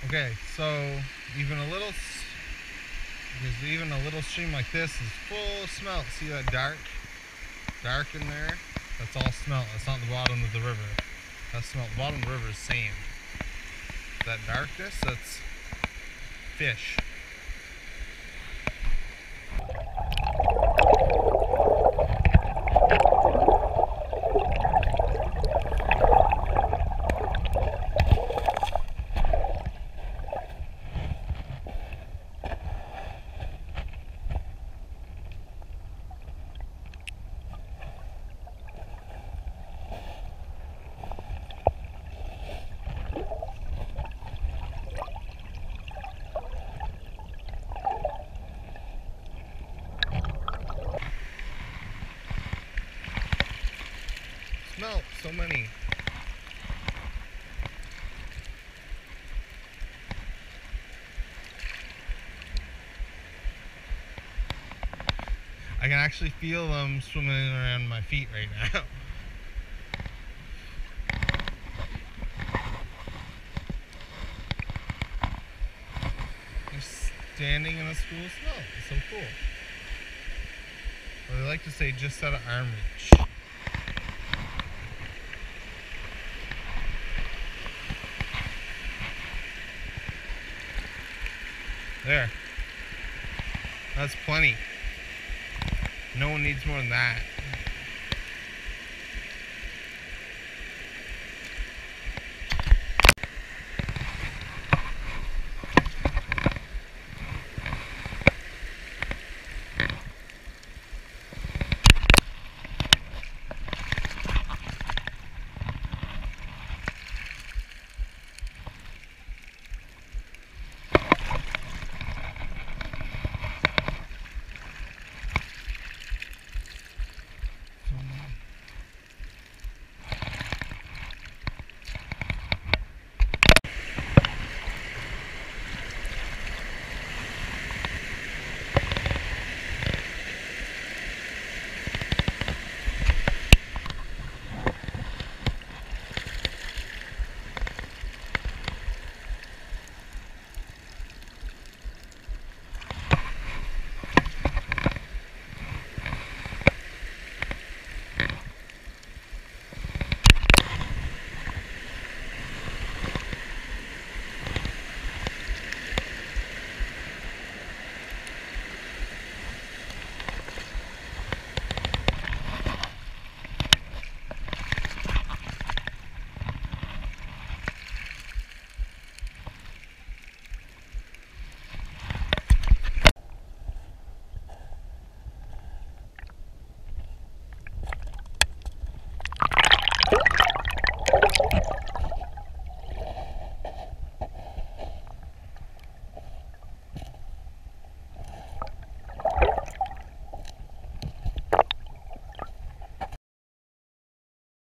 Okay, so even a little, because even a little stream like this is full of smelt. See that dark in there? That's all smelt. That's not the bottom of the river. That's smelt. The bottom of the river is sand. That darkness, that's fish. Smelt, so many. I can actually feel them swimming around my feet right now. Just standing in a school of smelt. It's so cool. Well, they like to say just out of arm reach. There. That's plenty. No one needs more than that.